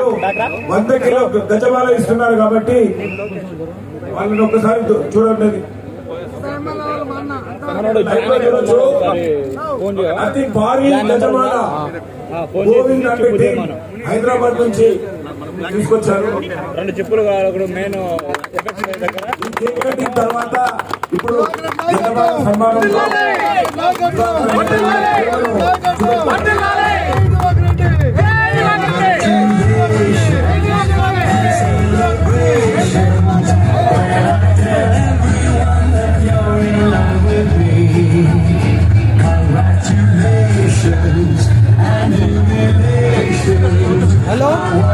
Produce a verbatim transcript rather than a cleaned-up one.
గారు వంద కిలో గజమాల ఇస్తున్నారు కాబట్టి వాళ్ళని ఒక్కసారి చూడండి. అతి భారీ గజమాల గోవింద్ అంబేటి హైదరాబాద్ నుంచి తీసుకొచ్చారు. రెండు చెప్పులు మెయిన్ తర్వాత ఇప్పుడు సన్మానంలో Hello.